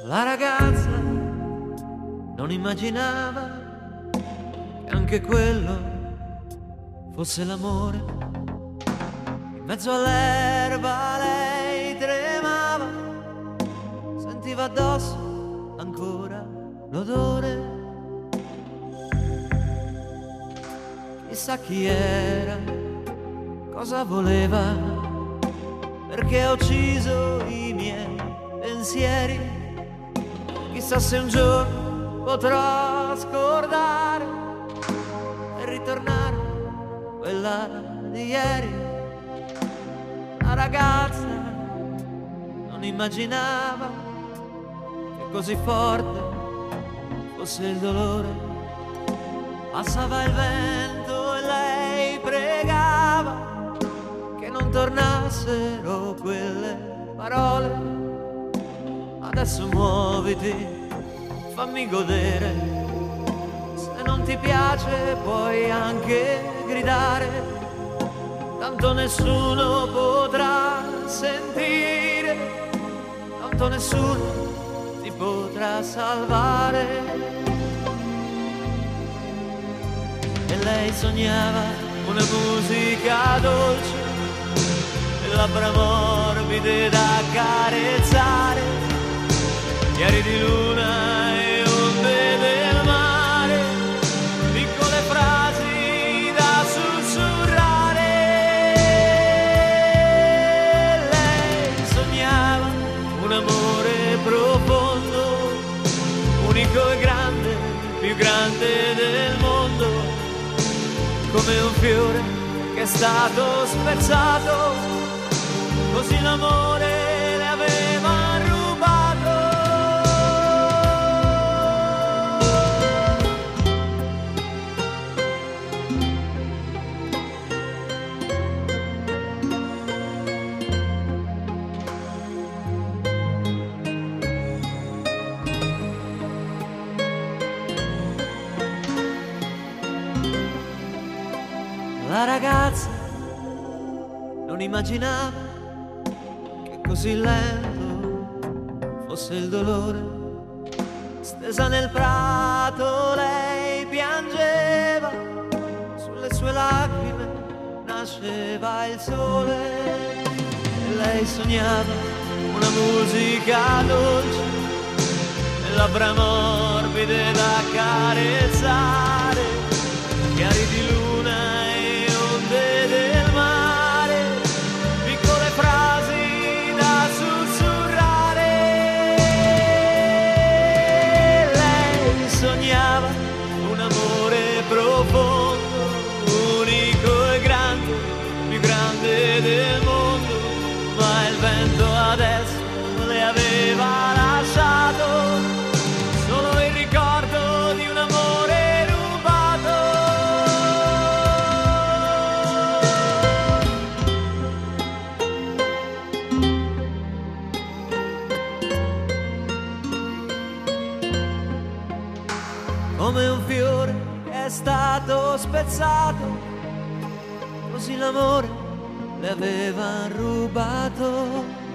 La ragazza non immaginava che anche quello fosse l'amore. In mezzo all'erba lei tremava, sentiva addosso ancora l'odore. Chissà chi era, cosa voleva, perché ha ucciso i miei pensieri. Chissà se un giorno potrò scordare e ritornare quella di ieri. La ragazza non immaginava che così forte fosse il dolore. Passava il vento e lei pregava che non tornassero quelle parole. Adesso muoviti, fammi godere, se non ti piace puoi anche gridare, tanto nessuno potrà sentire, tanto nessuno ti potrà salvare. E lei sognava una musica dolce, le labbra morbide da accarezzare, chiari di luna e onde del mare, piccole frasi da sussurrare. Lei sognava un amore profondo, unico e grande, più grande del mondo, come un fiore che è stato spezzato, così l'amore le aveva La ragazza non immaginava che così lento fosse il dolore. Stesa nel prato lei piangeva, sulle sue lacrime nasceva il sole. E lei sognava una musica dolce, le labbra morbide da accarezzare, chiari di luna del mare, piccole frasi da sussurrare. Lei sognava un amore profondo, unico e grande, più grande del mondo, ma il vento adesso le aveva lasciato solo il ricordo di un amore. Come un fiore che è stato spezzato, così l'amore le aveva rubato.